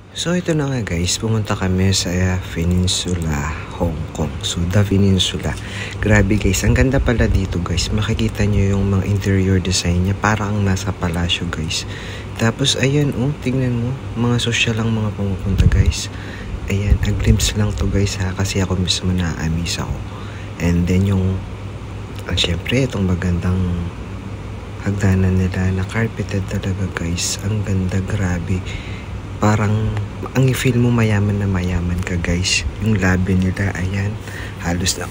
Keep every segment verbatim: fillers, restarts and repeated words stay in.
So ito na nga guys, pumunta kami sa Peninsula, Hong Kong. So The Peninsula. Grabe guys, ang ganda pala dito guys. Makikita nyo yung mga interior design niya. Parang nasa palasyo guys. Tapos ayan oh, tingnan mo. Mga social lang mga pumupunta guys. Ayan, a glimpse lang to guys ha. Kasi ako mismo na-amaze ako. And then yung, ah, syempre itong magandang hagdanan nila na carpeted talaga guys. Ang ganda, grabe. Parang ang i-feel mo mayaman na mayaman ka guys. Yung labi nila, ayan, halos na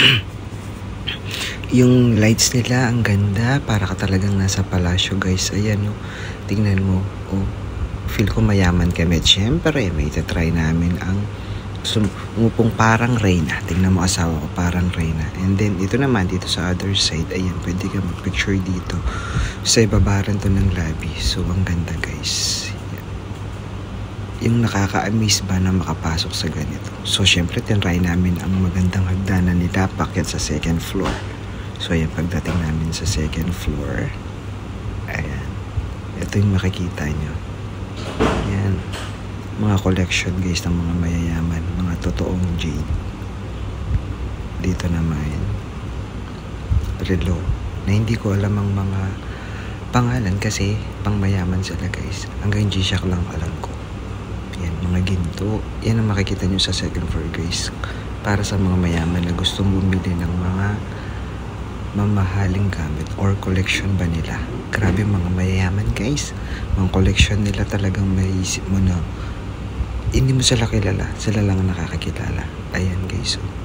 yung lights nila ang ganda, para ka talagang nasa palasyo guys. Ayan no, tingnan mo, oh, feel ko mayaman kami. At syempre may try namin ang umupong parang Reyna. Tingnan mo asawa ko, parang Reyna. And then ito naman dito sa other side, ayan, pwede ka mag-picture dito sa ibabaran to ng lobby. So ang ganda guys, yung nakaka-amaze ba na makapasok sa ganito. So syempre tinry namin ang magandang hagdanan nila pakyat sa second floor. So ayan, pagdating namin sa second floor, ayan, ito yung makikita nyo. Ayan, mga collection guys ng mga mayayaman, mga totoong jade. Dito naman relo na hindi ko alam ang mga pangalan kasi pang mayaman sila guys. Hanggang G-Shock lang alam ko. Yan, mga ginto. Yan ang makikita nyo sa second floor guys. Para sa mga mayaman na gustong bumili ng mga mamahaling gamit or collection ba nila. Grabe mga mayayaman guys. Mga collection nila talagang maiisip mo na hindi mo sila kilala. Sila lang ang nakakakilala. Ayan guys. Oh.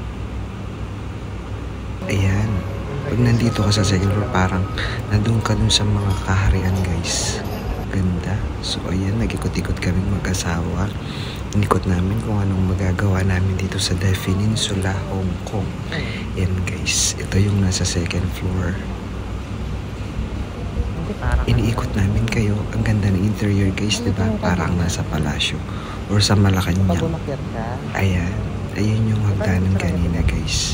Ayan. Pag nandito ka sa second floor, parang nandun ka dun sa mga kaharian guys. Ganda. So ayan, nag-ikot-ikot kami mag-asawa. Inikot namin kung anong magagawa namin dito sa The Peninsula, Hong Kong. Yan guys, ito yung nasa second floor. Iniikot namin kayo. Ang ganda ng interior guys, diba? Parang nasa palasyo or sa Malacanang. Ayan, ayun yung hagdanan kanina guys.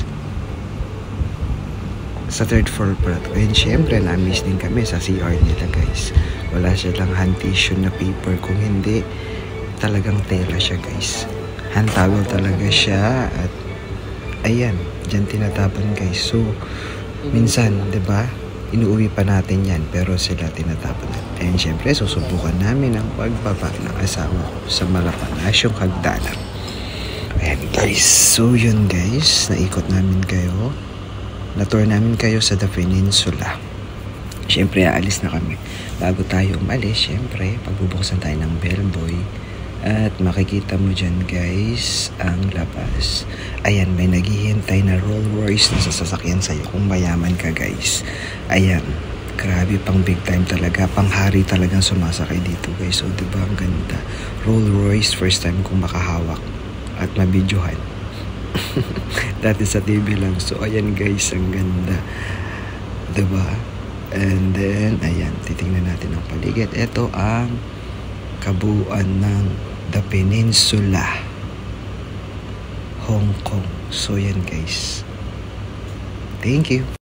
Sa third floor pa ito. And syempre, na-miss din kami sa C R nila guys. Wala silang hand tissue na paper. Kung hindi, talagang tela siya guys. Hand towel talaga siya. At ayan, dyan tinatapon guys. So, minsan, ba diba, inuuwi pa natin yan. Pero sila tinatapon. And syempre, susubukan namin ang pagbaba ng asawa ko sa malapalasyong hagdanan. Ayan guys. So, yun guys. Naikot namin kayo. Na-tour namin kayo sa The Peninsula. Siyempre, aalis na kami. Bago tayo umalis, siyempre, pagbubuksan tayo ng bellboy. At makikita mo dyan, guys, ang labas. Ayan, may naghihintay na Rolls Royce na sasakyan sa'yo kung mayaman ka, guys. Ayan, grabe, pang big time talaga. Pang hari talagang sumasakay dito, guys. So, diba, ang ganda. Rolls Royce, first time kong makahawak at mabidyohan. Dati sa T V lang. So ayan guys, ang ganda, diba? And then ayan, titingnan natin ang paligid. Ito ang kabuuan ng The Peninsula, Hong Kong. So yan guys, thank you.